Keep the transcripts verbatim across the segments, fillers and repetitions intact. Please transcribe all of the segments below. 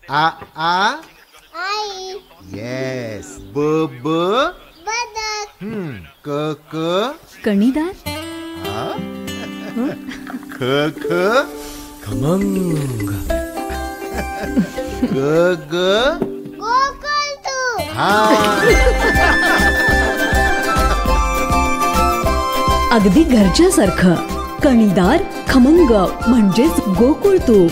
आ आ आई. Yes. ब ब बदक. हम्म. क क कणीदार. ख ख खमंग. ग ग गोकुळतू. हा. अगदी घरच्यासारखं. कणीदार खमंग म्हणजेच गोकुळ तूप.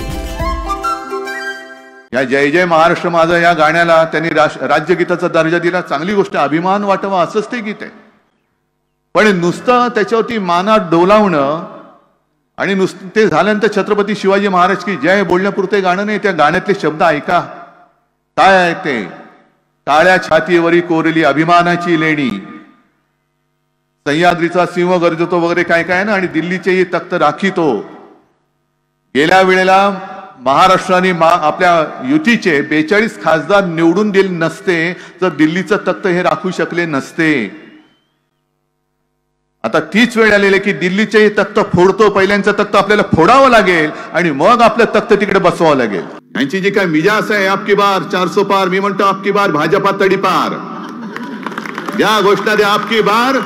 या जय जय महाराष्ट्र माझं या गाण्याला त्यांनी राज्यगीताचा दर्जा दिला. चांगली गोष्ट, अभिमान वाटावा असंच ते गीत आहे. पण नुसतं त्याच्यावरती मानात डोलावणं आणि नुसतं ते झाल्यानंतर छत्रपती शिवाजी महाराज की जय बोलण्यापुरते गाणं नाही. त्या गाण्यातले शब्द ऐका काय आहे ते. काळ्या छातीवरी कोरली अभिमानाची लेणी, सह्याद्रीचा सिंह गरजतो वगैरे काय काय ना. आणि दिल्लीचेही तख्त राखीतो. गेल्या वेळेला महाराष्ट्राने मा आपल्या युतीचे बेचाळीस खासदार निवडून दिले नसते तर दिल्लीचं तख्त हे राखू शकले नसते. आता तीच वेळ आलेली की दिल्लीचे तख्त फोडतो. पहिल्यांचं तख्त आपल्याला फोडावं लागेल आणि मग आपलं तख्त तिकडे बसवावं लागेल. यांची जी काय मिजास आहे आपकी बार चारसो पार, मी म्हणतो आपकी बार भाजपा तडीपार. या घोषणा द्या आपकी बार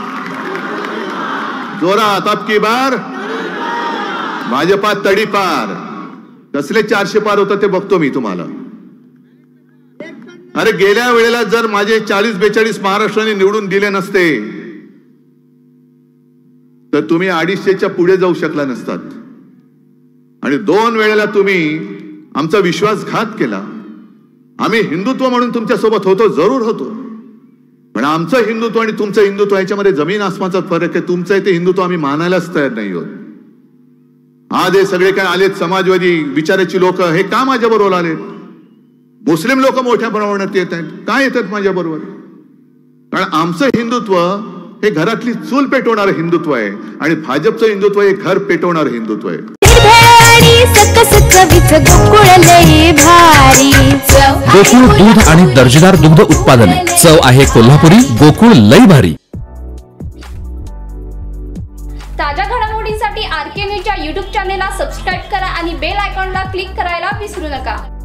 जोरात, आपकी बार भाजपा तडीपार. कसले चारशे पार होतं ते बघतो मी तुम्हाला. अरे गेल्या वेळेला जर माझे चाळीस बेचाळीस महाराष्ट्राने निवडून दिले नसते तर तुम्ही अडीचशेच्या पुढे जाऊ शकला नसतात. आणि दोन वेळेला तुम्ही आमचा विश्वासघात केला. आम्ही हिंदुत्व म्हणून तुमच्या सोबत होतो, जरूर होतो. पण आमचं हिंदुत्व आणि तुमचं हिंदुत्व याच्यामध्ये जमीन आसमानचा फरक आहे. तुमचं आहे ते हिंदुत्व आम्ही मानायलाच तयार नाही आहोत. आज हे सगळे काय आलेत समाजवादी विचाराची लोक, हे का माझ्या बरोबर आलेत? मुस्लिम लोक मोठ्या प्रमाणात येत आहेत, काय येतात माझ्या बरोबर? कारण आमचं हिंदुत्व हे घरातली चूल पेटवणारं हिंदुत्व आहे आणि भाजपचं हिंदुत्व हे घर पेटवणारं हिंदुत्व आहे. गोकुळ दूध आणि दर्जेदार दुग्ध उत्पादने. चव आहे कोल्हापुरी. गोकुळ लई भारी. ताज्या घडामोडींसाठी आर के न्यूजच्या यूट्यूब चॅनेलला सबस्क्राईब करा आणि बेल आयकॉनला क्लिक करायला विसरू नका.